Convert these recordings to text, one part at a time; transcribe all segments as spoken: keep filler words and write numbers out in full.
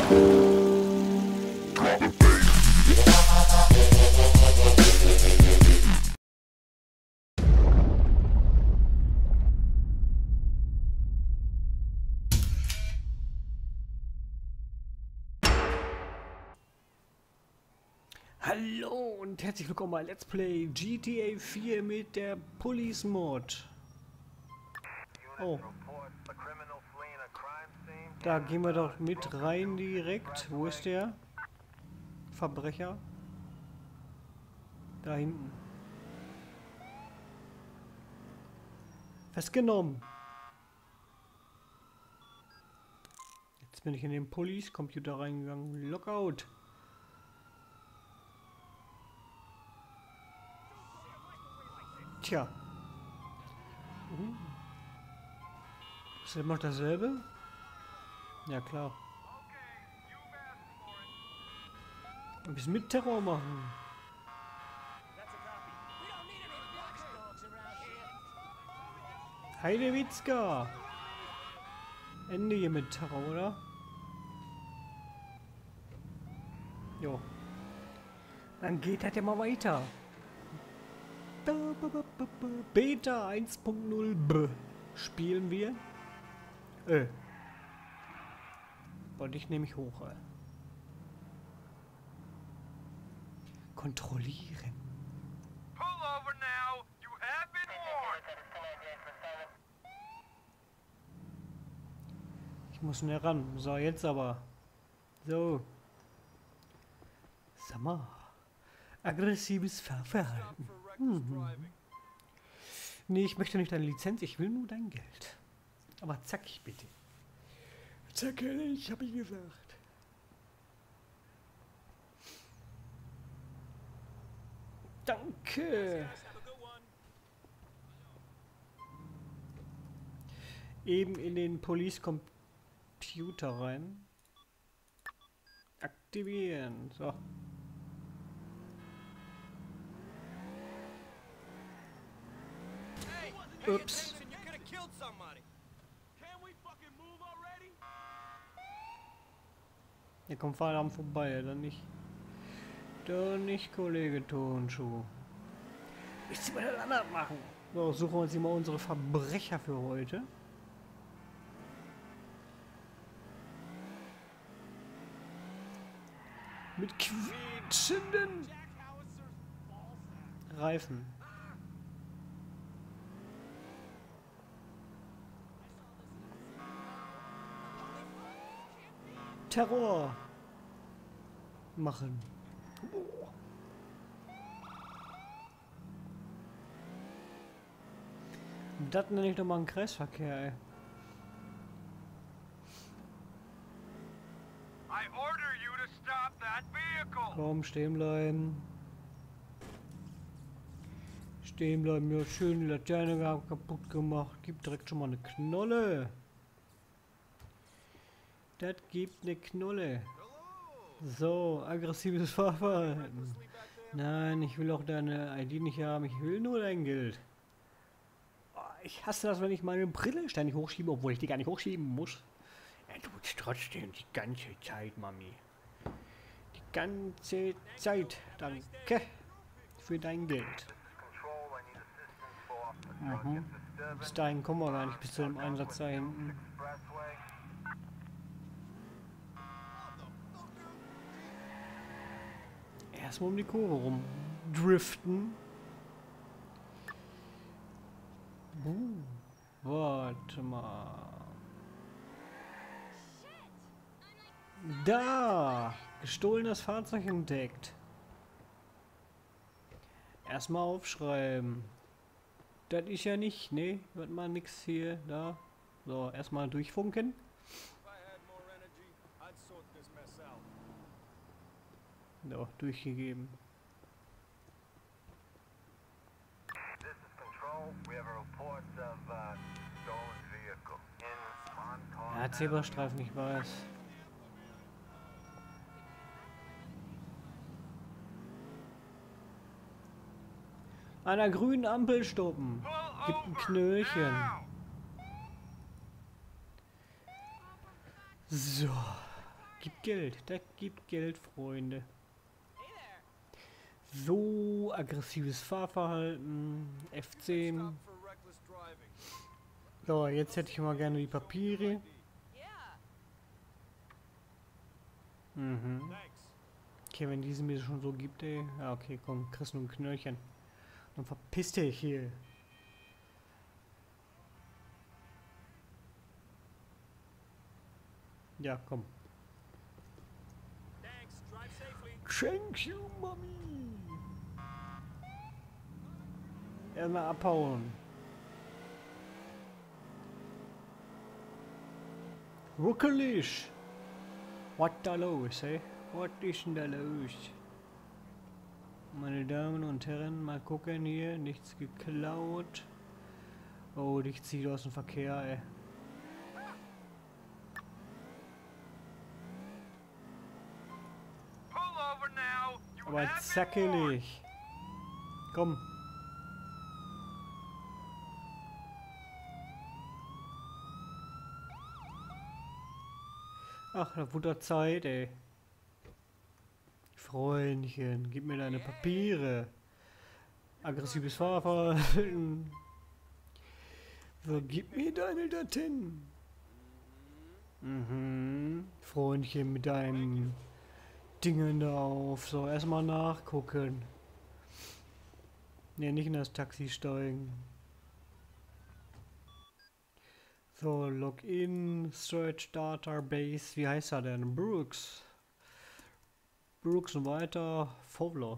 Hallo und herzlich willkommen bei Let's Play G T A vier mit der Police Mod. Oh. Da gehen wir doch mit rein direkt. Wo ist der Verbrecher? Da hinten. Festgenommen. Jetzt bin ich in den Police Computer reingegangen. Lockout. Tja. Uh. Ist das immer dasselbe? Ja klar. Ein bisschen mit Terror machen. Heidewitzka. Ende hier mit Terror, oder? Jo. Dann geht das ja mal weiter. Beta eins Punkt null B spielen wir. Äh. Wollte ich nämlich hoch. Äh. Kontrollieren. Ich muss näher ran. So, jetzt aber. So. Sag mal. Aggressives Fahrverhalten. Hm. Nee, ich möchte nicht deine Lizenz, ich will nur dein Geld. Aber zackig bitte. Zackig, hab ich gesagt. Danke. Eben in den Police Computer rein. Aktivieren. So. Ups. Ja, komm, fahr am vorbei, dann nicht. Dann nicht, Kollege Tonschuh. Willst du mal das anders machen? So, suchen wir uns hier mal unsere Verbrecher für heute. Mit quietschenden Reifen. Terror machen. Oh. Das nenne ich doch mal einen Kreisverkehr, ey. Komm, stehen bleiben. Stehen bleiben, ja schön, die Laterne kaputt gemacht. Gibt direkt schon mal eine Knolle. Das gibt eine Knolle. So, aggressives Fahrverhalten. Nein, ich will auch deine I D nicht haben. Ich will nur dein Geld. Oh, ich hasse das, wenn ich meine Brille ständig hochschiebe, obwohl ich die gar nicht hochschieben muss. Er tut es trotzdem die ganze Zeit, Mami. Die ganze Zeit. Danke für dein Geld. Mhm. Bis dahin kommen wir gar nicht, bis zu dem Einsatz da hinten. Erstmal um die Kurve rum driften. Uh, warte mal. Da! Gestohlenes Fahrzeug entdeckt. Erstmal aufschreiben. Das ist ja nicht, ne? Wird mal nix hier, da. So, erstmal durchfunken. So, durchgegeben. Ja, Zebrastreifen, ich weiß. An der grünen Ampel stoppen. Gibt ein Knöllchen. So. gibt Geld. Das gibt Geld, Freunde. So, aggressives Fahrverhalten. F zehn. So, jetzt hätte ich mal gerne die Papiere. Mhm. Okay, wenn diese mir schon so gibt, ey. Ja, okay, komm, kriegst nur ein Knöllchen. Dann verpiss dich hier. Ja, komm. Thank you, Mami. Erstmal abhauen. Ruckelig. Was da los, ey? Was ist denn da los? Meine Damen und Herren, mal gucken hier. Nichts geklaut. Oh, dich zieht aus dem Verkehr, ey. Aber zackelig. Komm. Ach, da wurde Zeit, ey. Freundchen, gib mir deine Papiere. Aggressives Fahrverhalten. So, gib mir deine Daten. Mhm. Freundchen mit deinen Dingen da auf. So, erstmal nachgucken. Ne, nicht in das Taxi steigen. So, Login, Search Database. Wie heißt er denn? Brooks. Brooks und weiter. Fowler.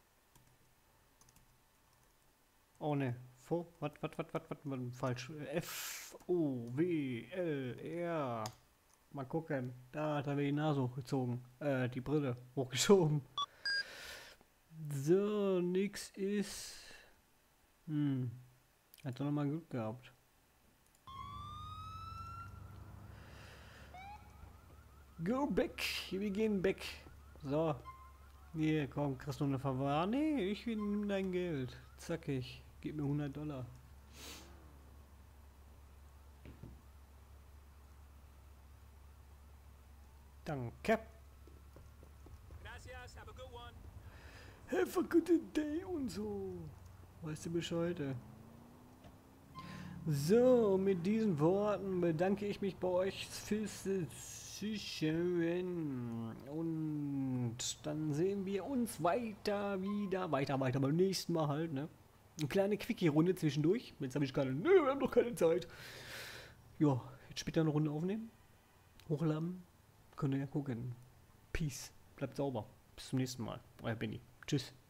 Oh ne. Was, was, was, was, was, falsch. F O W L R. Mal gucken. Da hat er mir die Nase hochgezogen. Äh, die Brille hochgeschoben. So, nix ist. Hm. Hat doch nochmal Glück gehabt. Go back. Wir gehen back. So. Hier, komm, kriegst du eine Verwahrung? Nee, ich will dein Geld. Zackig. Gib mir hundert Dollar. Danke. Gracias, have a good one. Have a good day und so. Weißt du Bescheid, ey? So, mit diesen Worten bedanke ich mich bei euch fürs Zuschauen. Und dann sehen wir uns weiter wieder. Weiter, weiter beim nächsten Mal halt, ne? Eine kleine Quickie-Runde zwischendurch. Jetzt habe ich gerade. Nö, wir haben doch keine Zeit. Ja, jetzt später eine Runde aufnehmen. Hochladen. Könnt ihr ja gucken. Peace. Bleibt sauber. Bis zum nächsten Mal. Euer Benny. Tschüss.